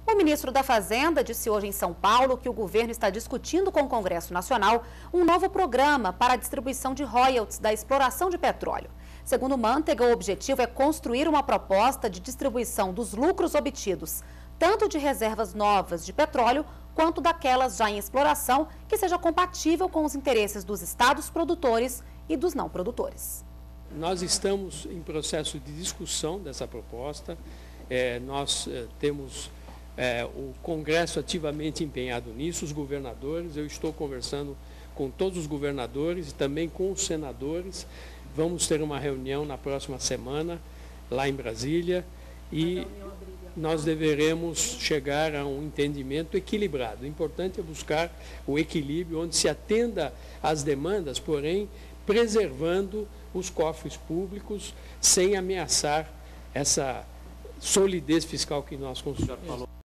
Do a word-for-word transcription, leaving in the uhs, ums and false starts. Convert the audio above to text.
O ministro da Fazenda disse hoje em São Paulo que o governo está discutindo com o Congresso Nacional um novo programa para a distribuição de royalties da exploração de petróleo. Segundo Mantega, o objetivo é construir uma proposta de distribuição dos lucros obtidos, tanto de reservas novas de petróleo, quanto daquelas já em exploração, que seja compatível com os interesses dos estados produtores e dos não produtores. Nós estamos em processo de discussão dessa proposta, é, nós é, temos é, o Congresso ativamente empenhado nisso, os governadores, eu estou conversando com todos os governadores e também com os senadores, vamos ter uma reunião na próxima semana, lá em Brasília, e nós deveremos chegar a um entendimento equilibrado. O importante é buscar o equilíbrio onde se atenda às demandas, porém preservando os cofres públicos sem ameaçar essa solidez fiscal que nós construímos.